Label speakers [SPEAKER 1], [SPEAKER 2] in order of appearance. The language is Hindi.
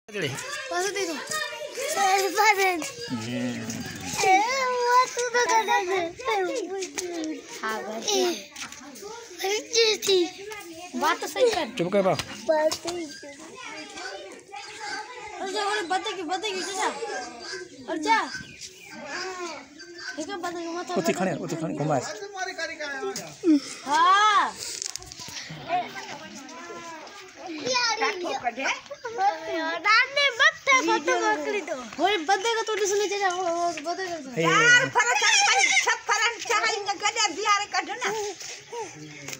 [SPEAKER 1] पास दे दो बात तो सही कर
[SPEAKER 2] चुप कर बा
[SPEAKER 1] और जा बोले बताएगी जा और जा ठीक है बताएगी मत
[SPEAKER 2] उठी खाने घुमा
[SPEAKER 1] हां दादी बत्ते फोटो पकड़ी दो ओए बत्ते का तो सुने जा बत्ते का
[SPEAKER 3] यार फरक छप फरक चाहिए गले बिहार का ना